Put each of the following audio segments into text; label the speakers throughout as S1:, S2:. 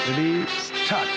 S1: Ready start.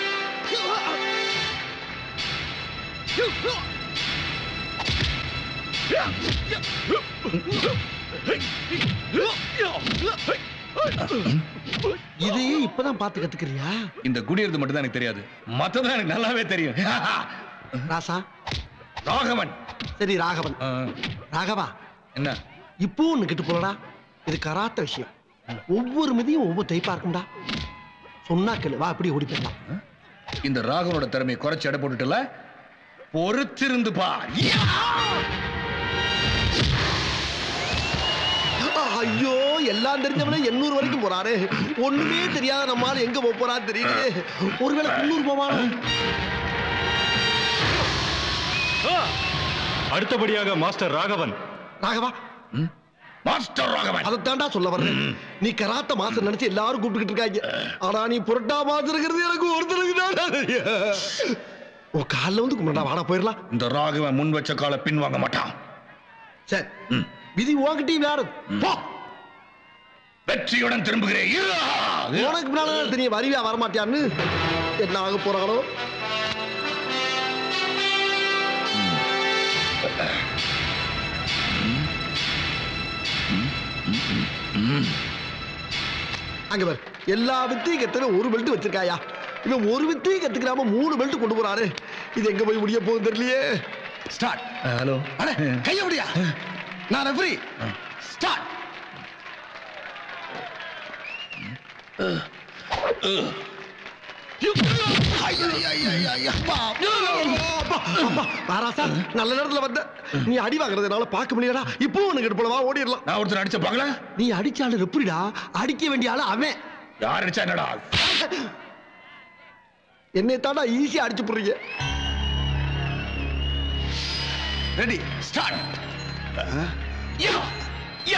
S2: இதையே இப்பதான் பார்த்து கத்துக்கிறியா?
S1: இந்த குடியிறது மட்டும் தான் எனக்கு தெரியாது, மத்ததான் எனக்கு நல்லாவே தெரியும்.
S2: ராசா
S1: ராகவன்.
S2: சரி ராகவன். ராகவா
S1: என்ன
S2: இப்போ ஒண்ணு கிட்டு போலடா. இது கராத்த விஷயம். ஒவ்வொரு மிதியும் ஒவ்வொரு டைப்பா இருக்கும்டா. சொன்னா கேளு, வா அப்படி ஓடி போயிடலாம்.
S1: இந்த ராகவனோட திறமையை குறைச்சு எடை போட்டுட்டுல, பொறுத்திருந்து பார்.
S2: ஐயோ, எல்லாம் தெரிஞ்சவனே 800 வரைக்கும் போறாரு. ஒண்ணுமே தெரியாத நம்மால எங்க போறான்னு தெரியல. ஒருவேளை 300 போவானோ?
S3: அடுத்தபடியாக மாஸ்டர் ராகவன்.
S2: ராகவா,
S1: மாஸ்டர் ராகவன்.
S2: அதைத்தாண்டா சொல்ல வர்றேன். நீ கராத்த மாஸ்டர் நினைச்சு எல்லாரும் கூப்பிட்டுக்கிட்டு இருக்காங்க. ஆனா நீ புரட்டா மாஸ்டர் இருக்கிறது எனக்கு ஒருத்தருக்கு. உன் காலில் வந்து கும்பிடா, வாடா போயிடலாம்.
S1: இந்த ராகவன் முன் வச்ச கால பின் வாங்க மாட்டான்.
S2: சரி, விதி உன்கிட்டயும் வேற.
S1: வெற்றியுடன் திரும்புகிறேன்.
S2: உனக்கு பின்னால தெரியும் வருவியா வரமாட்டியான்னு. என்ன ஆக போறாங்களோ? அங்க பாரு, எல்லா வித்தையும் கத்துற ஒரு பெல்ட் வச்சிருக்காயா. இவன் ஒரு வித்தையும் கத்துக்கிறாம 3 பெல்ட் கொண்டு போறாரு. இது எங்க போய் முடிய போகுது தெரியலையே.
S1: ஸ்டார்ட். ஹலோ.
S2: அட கைய முடியா, நான் ரெஃபரி. ஸ்டார்ட். நல்ல நேரத்துல வந்த நீ அடி வாங்குறதுனால பார்க்க முடியலடா. இப்போ உனக்கு எடுப்பா ஓடிடலாம்.
S1: நான் ஒருத்தர் அடிச்ச பாக்கல.
S2: நீ அடிச்சாலும் எப்படிடா? அடிக்க வேண்டிய ஆளு அவன்.
S1: யார் அடிச்சா என்னடா?
S2: என்னை தாண்டா ஈஸியா அடிச்சு போடுறீங்க.
S1: Ready start. யா யா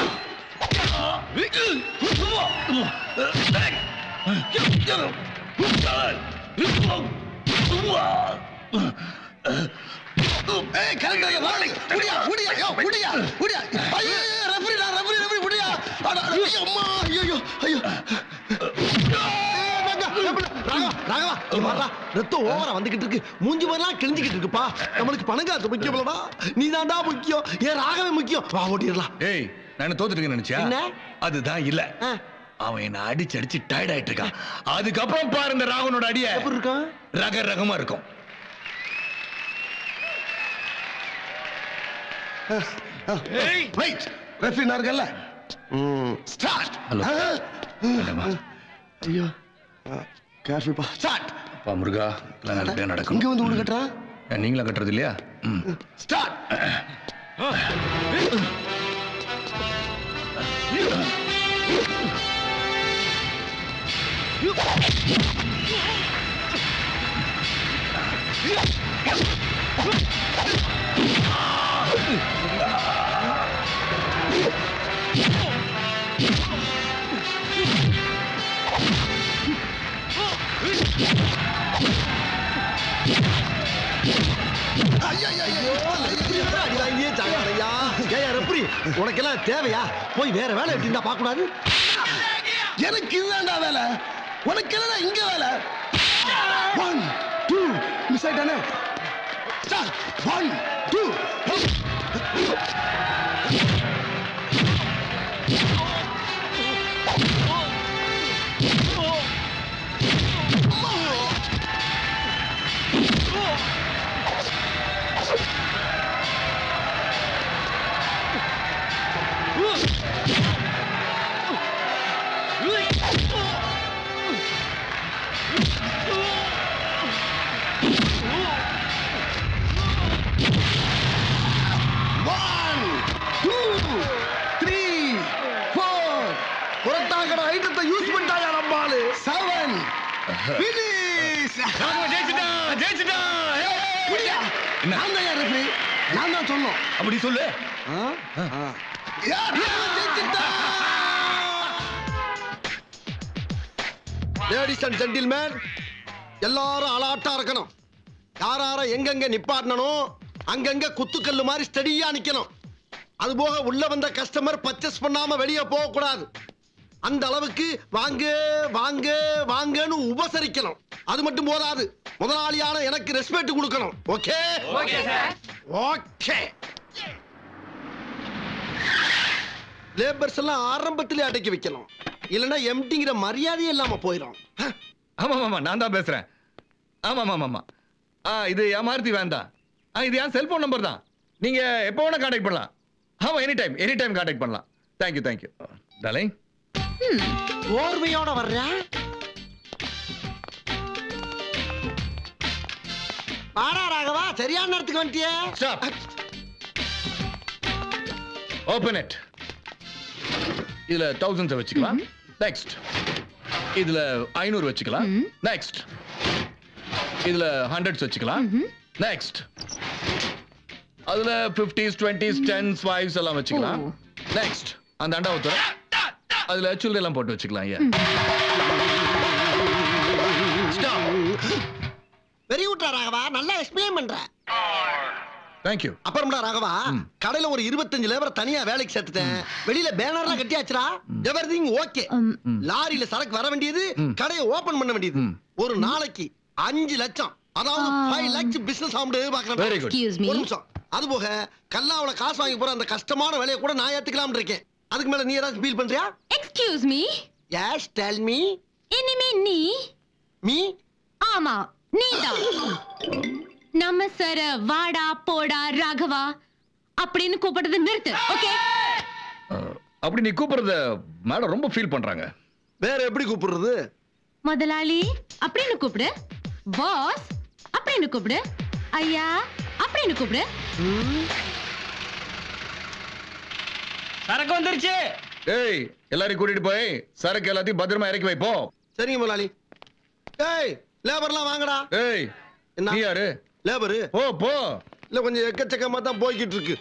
S2: ரத்தம் ஓவரா வந்துகிட்டு இருக்கு. மூஞ்சி மாதிரிலாம் கிழிஞ்சுக்கிட்டு இருக்குப்பா. நம்மளுக்கு பணங்காசு முக்கியம். நீ தாண்டா முக்கியம். ஏன் ராகவே முக்கியம். வா ஓட்டிடலாம்.
S1: ஏய், நான் தோத்துட்டேன்னு நினைச்சா? அதுதான் இல்ல, அவன் என்ன அடிச்சு அடிச்சு டயர்ட் ஆயிட்டு இருக்கான். அதுக்கப்புறம் பாரு இந்த ராகவனோட அடிய
S2: எப்படி இருக்கான்?
S1: ரக ரகமா இருக்கும்.
S2: வெயிட், ரெஃபரி நார்கல்ல. ஸ்டார்ட்.
S1: ஹலோ.
S2: ஐயோ, கேர்ஃபுல் பா. ஸ்டார்ட்.
S1: அப்பா முருகா, எல்லாம் நல்லபடியா நடக்கும்.
S2: இங்க வந்து ஊடு கட்டுறா.
S1: நீங்களும் கட்டுறது இல்லையா?
S2: ஸ்டார்ட். உனக்கெல்லாம் தேவையா? போய் வேற வேலை எப்படின்னா பார்க்க கூடாது. எனக்கு இதுதான்டா வேலை. உனக்கு என்ன இங்க வேலை? 1 2 மிஸ் ஆயிட்டானே. ஸ்டார்ட். 1 2
S1: அப்படி சொல்லு.
S2: லேடிஸ் அண்ட் ஜென்டில்மேன், எல்லாரும் அலாட்டா இருக்கணும். யாரார எங்கெங்க நிப்பாட்டணும், அங்கங்க குத்துக்கல்லு மாதிரி ஸ்டடியா நிக்கணும். அது போக உள்ள வந்த கஸ்டமர் பர்ச்சேஸ் பண்ணாம வெளியே போக கூடாது. அந்த அளவுக்கு வாங்க வாங்க வாங்கன்னு உபசரிக்கணும். அது மட்டும் போதாது, முதலாளியான எனக்கு ரெஸ்பெக்ட் கொடுக்கணும். Okay
S4: okay sir.
S2: Okay. Labours எல்லாம் ஆரம்பத்திலே அடக்கி வைக்கணும், இல்லைன்னா எம்டிங்கிற மரியாதையே இல்லாம போயிடும்.
S1: ஆமா ஆமா நான் தான் பேசுறேன். ஆமா ஆமா ஆமா. இது என் மாருதி வேண்டாம். இது என் செல்போன் நம்பர் தான். நீங்க எப்போ வேணா கான்டாக்ட் பண்ணலாம். ஆமா எனி டைம் கான்டாக்ட் பண்ணலாம். Thank you darling.
S2: ஓர்மையோட வர்றேன். வாடா ராகவா, சரியான நேரத்துக்கு வந்துட்டியே.
S1: ஸ்டாப். Open it. இதுல 1000 வச்சுக்கலாம். நெக்ஸ்ட். இதுல 500 வச்சுக்கலாம். நெக்ஸ்ட். இதுல 100 வச்சுக்கலாம். நெக்ஸ்ட். அதுல 50s 20s 10s 5s எல்லாம் வச்சுக்கலாம். நெக்ஸ்ட். அந்த அண்டா ஊத்துற. அதுல சில்லறை எல்லாம் போட்டு வச்சுக்கலாம். ஸ்டாப்.
S2: வெரி குட் ராகவா, நல்லா எக்ஸ்பிளைன் பண்ற.
S1: தேங்க்யூ.
S2: அப்புறம்டா ராகவா, கடையில ஒரு 25 லேபரை தனியா வேலைக்கு சேர்த்துட்டேன். வெளியில பேனர்லாம் கட்டியாச்சுடா. Everything okay. லாரியில சரக்கு வர வேண்டியது, கடையை ஓபன் பண்ண வேண்டியது. ஒரு நாளைக்கு 5 லட்சம், அதாவது 5 lakhs பிசினஸ் ஆகும்னு எதிர்பார்க்கிறேன்.
S1: Very good.
S2: ஒரு நிமிஷம். அது போக கல்லாவுல காசு வாங்கி போற அந்த கஷ்டமான வேலையை கூட நான் ஏத்துக்கலாம்னு இருக்கேன். அதுக்கு மேல நீ ஏதாவது ஃபீல் பண்றியா?
S5: Excuse me.
S2: Yes tell me.
S5: இனிமே நீ
S2: மீ?
S5: ஆமா நீதான். நம்ம சார வாடா போடா ராகவா அப்படின்னு கூப்பிடுறது நிறுத்து. ஓகே?
S1: அப்படி நீ கூப்பிடுறத மேடம் ரொம்ப ஃபீல் பண்றாங்க.
S2: வேற எப்படி கூப்பிடுறது?
S5: முதலாளி அப்படின்னு கூப்பிடு, பாஸ் அப்படின்னு கூப்பிடு, ஐயா அப்படின்னு கூப்பிடு.
S4: சரக்கு வந்துருச்சு.
S1: ஏய் எல்லாரையும் கூட்டிட்டு போய் சரக்கு எல்லாத்தையும் பத்திரமா இறக்கி வைப்போ.
S2: சரிங்க முதலாளி. ஏய் லேபர்லாம் வாங்கடா.
S1: ஏய்
S2: என்ன?
S1: நீ யாரு?
S2: லேபரு
S1: போ.
S2: இல்ல கொஞ்சம் எக்கச்சக்கமா தான் போய்கிட்டு இருக்கு.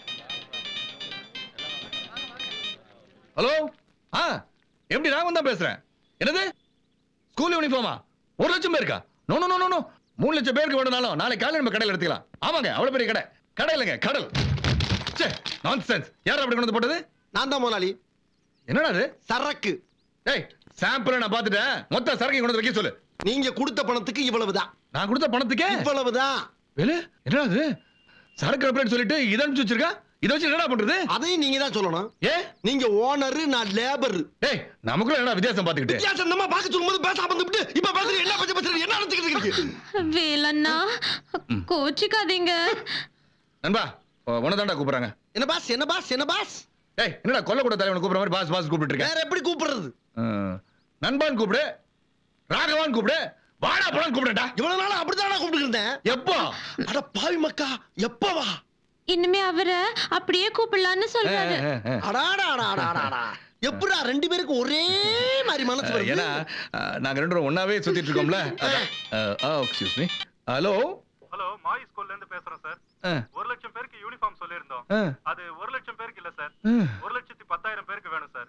S1: ஹலோ. எப்படி ராகவன் தான் பேசுறேன். என்னது ஸ்கூல் யூனிஃபார்மா? 1 லட்சம் பேருக்கா? நோ 3 லட்சம் பேருக்கு வேணும்னாலும் நாளை காலையில நம்ம கடையில் எடுத்துக்கலாம். ஆமாங்க, அவ்வளவு பெரிய கடை இல்லைங்க, கடல். நான்சென்ஸ். யார் அப்படி கொண்டு வந்து போட்டது?
S2: நான் தான் முதலாளி.
S1: என்னடா அது?
S2: சரக்கு.
S1: ஏய் சாம்பிள் நான் பார்த்துட்டேன். மொத்த சரக்கு கொண்டு வந்து வைக்க சொல்லு.
S2: நீங்க கொடுத்த பணத்துக்கு இவ்வளவுதான்.
S1: நான் கொடுத்த பணத்துக்கே
S2: இவ்வளவுதான்.
S1: என்னடா அது? சரக்கு அனுப்புறேன்னு சொல்லிட்டு இதை அனுப்பிச்சு வச்சிருக்கா. இதை வச்சு என்னடா பண்றது?
S2: அதையும் நீங்க தான் சொல்லணும். நீங்க ஓனர், நான் லேபர்.
S1: ஏய் நமக்குள்ள என்ன வித்தியாசம் பாத்துக்கிட்டு?
S2: வித்தியாசம் நம்ம பாக்க சொல்லும்போது பேசாம வந்துட்டு இப்ப பேசுற என்ன பேசுற என்ன நடந்துக்கிட்டு இருக்கு?
S5: வேலண்ணா கோச்சிக்காதீங்க.
S1: நண்பா உனதான்டா கூப்பிடுறாங்க.
S2: என்ன பாஸ்?
S1: ஏய் என்னடா கொல்ல கூட தலைவனை கூப்பிடுற மாதிரி பாஸ் கூப்பிட்டு இருக்க?
S2: வேற எப்படி கூப்பிடுறது?
S1: நண்பான் கூப்பிடு, ராகவான் கூப்பிடு, வாடா போடான்னு கூப்பிடுடா.
S2: இவ்வளவு நாளா அப்படிதான் கூப்பிட்டு இருந்தேன்.
S1: எப்போ?
S2: அட பாவி மக்கா, எப்பவா?
S5: இனிமே அவரை அப்படியே கூப்பிடலான்னு சொல்றாரு.
S2: அடாடா எப்படா 2 பேருக்கு ஒரே மாதிரி மனசு வருது?
S1: ஏன்னா நாங்க 2 பேரும் ஒண்ணாவே சுத்திட்டு இருக்கோம்ல. Excuse me. ஹலோ
S3: மாய் ஸ்கூல்ல இருந்து பேசுறோம் சார். 1 லட்சம் பேருக்கு யூனிஃபார்ம் சொல்லிருந்தோம். அது 1 லட்சம் பேருக்கு இல்ல சார், 1,10,000 பேருக்கு வேணும் சார்.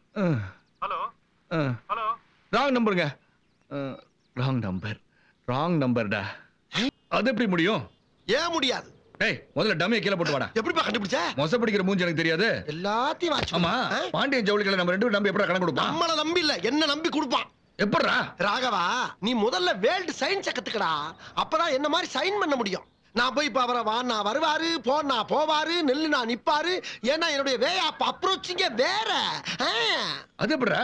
S3: ஹலோ
S1: ராங் நம்பருங்க. ராங் நம்பர்டா. அது எப்படி முடியும்?
S2: ஏன் முடியாது?
S1: ஏய் முதல்ல டம்மியை கீழ போட்டு வாடா.
S2: எப்படிப்பா கண்டுபிடிச்ச?
S1: மொச பிடிக்கிற மூஞ்சி எனக்கு தெரியாது.
S2: எல்லாத்தையும் வாட்ச்.
S1: ஆமா பாண்டியன் ஜவுளிகளை நம்ம 2 பேரும் நம்பி எப்படா கணக்கு கொடுப்பான்?
S2: நம்மள நம்பி இல்ல, என்ன நம்பி கொடுப்பான்.
S1: எப்படா?
S2: ராகவா நீ முதல்ல வேர்ல்ட் சயின்ஸ் கத்துக்கடா. அப்பதான் என்ன மாதிரி சைன் பண்ண முடியும். நான் போய் இப்ப அவரை வான்னா வருவாரு, போனா போவாரு, நெல்லு நான் நிப்பாரு. ஏன்னா என்னுடைய வே ஆஃப் அப்ரோச்சிங்க வேற.
S1: அது எப்படா?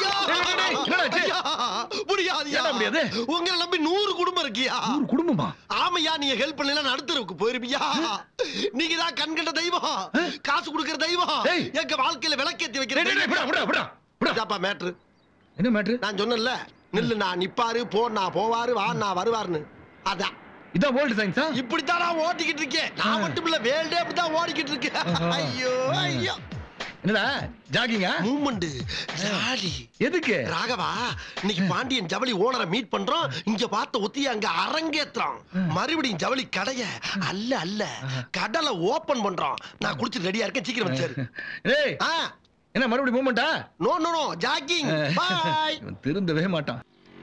S2: முடியாது. உங்களை நம்பி 100 குடும்பம் இருக்கியா?
S1: 100 குடும்பமா?
S2: ஆமையா, நீங்க ஹெல்ப் பண்ணல நடுத்தருக்கு போயிருப்பியா? நீங்க தான் கண்கண்ட தெய்வம், காசு கொடுக்கிற தெய்வம். எங்க வாழ்க்கையில விளக்கேத்தி வைக்கிறேன். மேட்ரு
S1: என்ன மேட்ரு?
S2: நான் சொன்னேன்ல, நெல்லு நான் நிப்பாரு, போனா போவாரு, வான்னா வருவாருன்னு. அதான்
S1: இதான் வேர்ல்ட் சயின்ஸா?
S2: இப்படித்தான் நான் ஓட்டிக்கிட்டு இருக்கேன். நான் மட்டும் இல்ல, வேர்ல்டே அப்படிதான் ஓடிக்கிட்டு இருக்கு. ஐயோ
S1: என்னடா ஜாகிங்கா?
S2: Movement jolly.
S1: எதுக்கு?
S2: ராகவா இன்னைக்கு பாண்டியன் ஜவுளி ஓனரை மீட் பண்றோம். இங்க பார்த்த ஒத்தி அங்க அரங்கேற்றம். மறுபடியும் ஜவுளி கடைய அல்ல கடலை ஓபன் பண்றோம். நான் குளிச்சு ரெடியா இருக்கேன், சீக்கிரம் வந்துரு.
S1: ஏய் என்ன மறுபடியும் மூவ்மெண்டா?
S2: No jogging. பை.
S1: திருந்தவே மாட்டான்.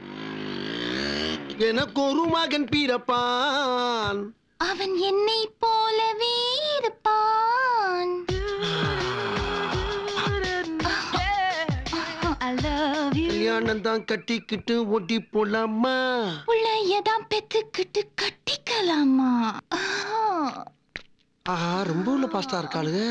S2: எனக்கு ஒரு மகன் பிறப்பான்,
S5: அவன் என்னை போலவே இருப்பான். I love you.
S2: கல்யாணம் தான் கட்டிக்கிட்டு ஓட்டி போலாமா?
S5: புள்ளையதான் பெத்துக்கிட்டு கட்டிக்கலாமா?
S2: ஆஹா, ரொம்ப உள்ள பாஸ்டா இருக்காளுங்க.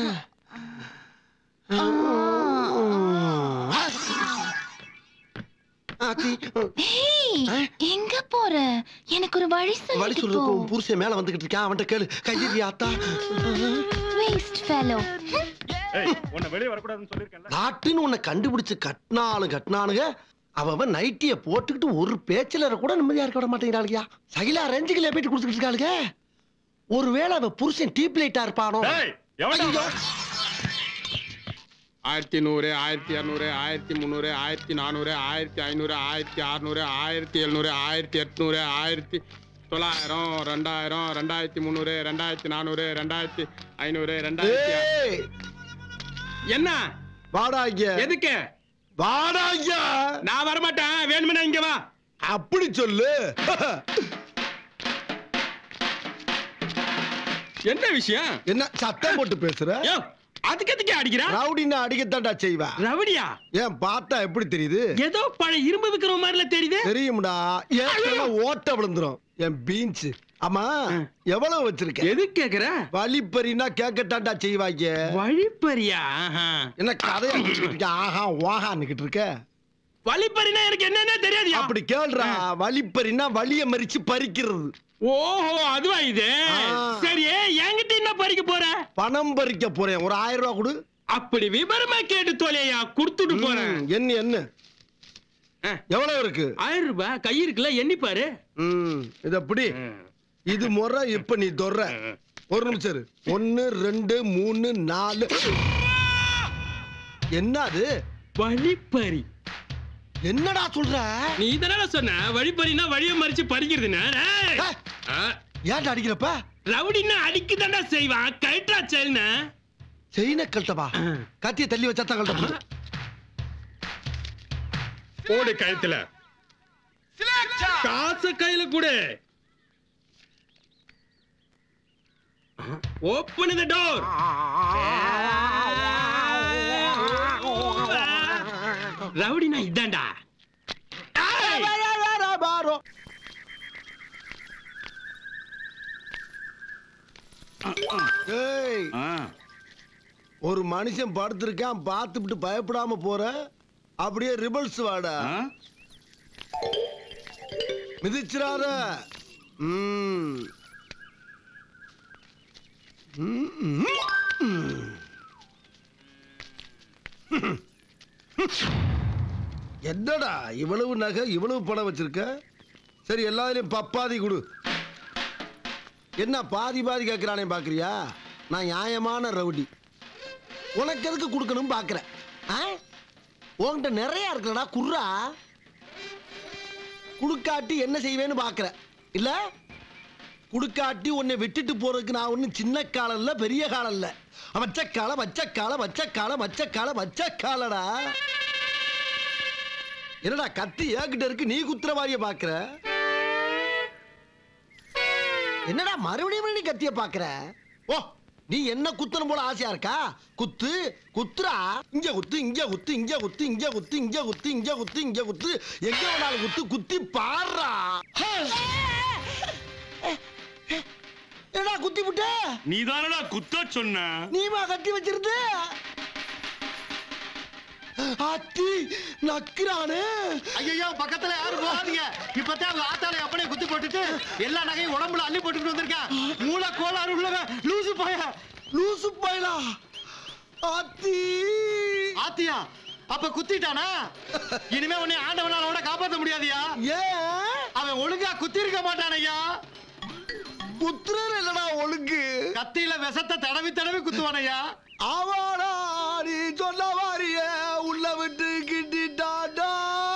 S5: எங்க போற? எனக்கு ஒரு வழி
S2: சொல்லுக்கு. புருஷன் மேல வந்துகிட்டு இருக்கான், அவன்கிட்ட கேளு. கையெறி ஆத்தா.
S5: Waste fellow.
S3: உன்னை வெளியே வரக்கூடாதுன்னு சொல்லிருக்கேன்ல.
S2: நாட்டுன்னு உன்னை கண்டுபிடிச்சு கட்டினானுங்க. அவன் நைட்டிய போட்டுக்கிட்டு ஒரு பேச்சிலர கூட நிம்மதியா இருக்க விட மாட்டேங்கிறாளுயா. சகிலா ரஞ்சிகளை போயிட்டு குடுத்துக்கிட்டு இருக்காளுங்க. ஒருவேளை அவ புருஷன் டீப் லைட்டா இருப்பானோ?
S4: 1100, 1200, 1300, 1400, 1500, 1600, 1700, 1800, 1900, 2000, 2300, 2400, 2500, 2000. என்ன
S2: வாடா இங்க.
S4: எதுக்கு?
S2: வாடா இங்க.
S4: நான் வர மாட்டேன். வேணும்னா இங்க வா.
S2: அப்படி சொல்லு.
S4: என்ன விஷயம்?
S2: என்ன சத்தம் போட்டு பேசுற?
S4: அதுக்கு எதுக்கு அடிக்கிற?
S2: ரவுடின்னா அடிக்கத்தாண்டா செய்வா.
S4: ரவுடியா?
S2: ஏன் பார்த்தா எப்படி தெரியுது?
S4: ஏதோ பழைய இரும்பு விக்கிற மாதிரில தெரியுது.
S2: தெரியும்டா. ஏன் ஓட்ட விழுந்துரும் என் பீன்ஸ். ஆமா, எவ்வளவு வச்சிருக்க?
S4: எது கேக்குற?
S2: வழிப்பறினா கேட்கத்தாண்டா செய்வாங்க.
S4: வழிப்பறியா?
S2: என்ன கதையா? ஆஹா வாஹான்னுகிட்டு இருக்க.
S4: வழிப்பறினா எனக்கு என்னன்னே தெரியாது.
S2: அப்படி கேள்றா. வழிப்பறினா வழிய மறிச்சு பறிக்கிறது.
S4: ஓஹோ, அதுவா இது? சரி, என்கிட்ட என்ன பறிக்க போற?
S2: பணம் பறிக்க போறேன். ஒரு 1000 ரூபாய் கொடு.
S4: அப்படி விவரமா கேட்டு தொலையா, கொடுத்துட்டு போறேன்.
S2: என்ன எவ்வளவு இருக்கு?
S4: 1000 ரூபாய் கை இருக்குல்ல, எண்ணி பாரு.
S2: இது அப்படி இது முறை. இப்ப நீ தொற. ஒரு நிமிஷம் இரு. 1 2 3 4. என்னது?
S4: வழிப்பறி.
S2: என்னடா சொல்ற?
S4: நீ இதனால சொன்ன வழிப்பறினா வழிய மறிச்சு பறிக்கிறதுன்னு.
S2: ஏன்டா அடிக்கிறப்ப?
S4: ரவுடின்னா அடிக்குதாண்டா செய்வான். கைட்டா செல்னா
S2: செயின கழட்டவா? கத்திய தள்ளி வச்சா தான் கழட்ட.
S4: போடு கழுத்துல. காசு கையில கொடு. Open the door. ரவுடினா இதாண்டா.
S2: ஒரு மனுஷன் படுத்திருக்கான், பார்த்துட்டு பயப்படாம போற. அப்படியே ரிபல்ஸ் வாடா. மிதிச்சிராத. என்னடா இவ்வளவு நகை, இவ்வளவு பணம் வச்சிருக்க? சரி, எல்லாரையும் பப்பாதி கொடு. என்ன பாதி பாதி கேட்கிறானே பாக்குறியா? நான் நியாயமான ரவுடி. உனக்கு எதுக்கு கொடுக்கணும் பாக்குறேன்? உன்கிட்ட நிறைய இருக்குல்லடா, குர்ரா. குடுக்காட்டி என்ன செய்வேன்னு பாக்குற இல்ல? குடுக்காட்டி உன்னை விட்டுட்டு போறதுக்கு நான் ஒன்னும் சின்ன காலம் இல்ல, பெரிய காலம் இல்ல. வச்சக்கால வச்சக்கால வச்சக்கால வச்சக்கால வச்சக்காலடா. என்னடா கத்தி ஏகிட்ட இருக்கு, நீ குத்துறவாரிய பாக்குற? என்னடா மறுபடியும் நீ கத்திய பாக்குற? ஓ, நீ என்ன குத்தணும் போல ஆசையா இருக்கா? குத்து, குத்துறா. இங்க குத்து, இங்க குத்து, இங்க குத்து, இங்க குத்து, இங்க குத்து, இங்க குத்து, இங்க குத்து, எங்க வேணாலும் குத்து, குத்தி பாடுறா. என்னடா குத்தி விட்ட?
S4: நீ தானடா குத்த சொன்ன.
S2: நீமா கத்தி வச்சிருந்து. அத்தி நக்குறானே.
S6: ஐயோ, பக்கத்துல யாரும் போகாதீங்க. இப்பதான் அவங்க ஆத்தாளை அப்படியே குத்தி போட்டுட்டு எல்லா நகையும் உடம்புல அள்ளி போட்டுட்டு வந்திருக்கேன். மூளை கோளாறு உள்ளவன் லூசு பைய.
S2: லூசு பையலா? அத்தி.
S6: ஆத்தியா? அப்ப குத்திட்டானா? இனிமே உன்னை ஆண்டவனால காப்பாற்ற முடியாதியா?
S2: ஏன்?
S6: அவன் ஒழுங்கா குத்தி இருக்க மாட்டானையா.
S2: குத்துறது இல்லடா ஒழுங்கு.
S6: கத்தியில விஷத்தை தடவி தடவி குத்துவானையா.
S2: ஆவாடா, நீ சொன்ன மாதிரியே உள்ள விட்டு கிட்டிட்டாடா.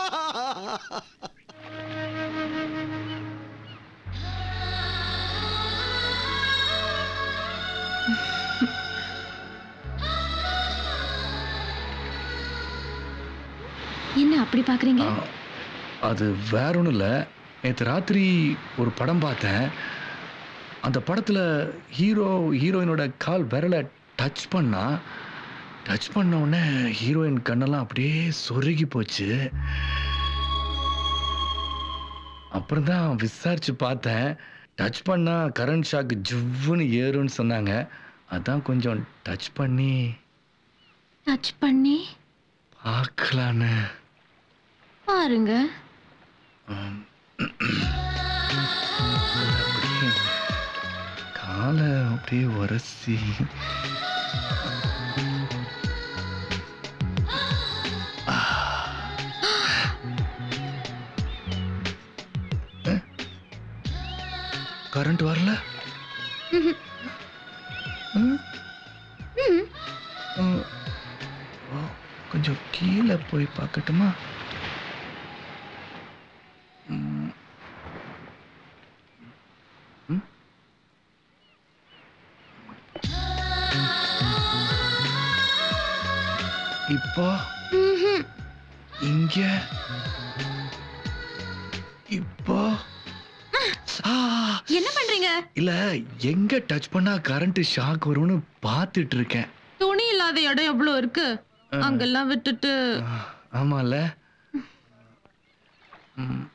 S5: என்ன அப்படி பாக்குறீங்க?
S1: அது வேற ஒண்ணும் இல்ல. நேற்று ராத்திரி ஒரு படம் பார்த்தேன். அந்த படத்துல ஹீரோயினோட கால் விரலை டச் பண்ண உடனே ஹீரோயின் கண்ணெல்லாம் அப்படியே சொருகி போச்சு. அப்புறம் தான் விசாரிச்சு பார்த்தேன். டச் பண்ணா கரண்ட் ஷாக் ஜிவ்வுன்னு ஏறும்னு சொன்னாங்க. அதான் கொஞ்சம் டச் பண்ணி பார்க்கலான்னு.
S5: பாருங்க.
S1: அப்படியே காலை அப்படியே உரசி கரண்ட் வரல. கொஞ்சம் கீழே போய் பார்க்கட்டுமா? இப்போ இங்க இப்போ
S5: என்ன பண்றீங்க?
S1: இல்ல எங்க டச் பண்ணா கரண்ட் ஷாக் வரும்னு பார்த்துட்டு இருக்கேன்.
S5: துணி இல்லாத இடம் எவ்வளவு இருக்கு, அங்கெல்லாம் விட்டுட்டு.
S1: ஆமால.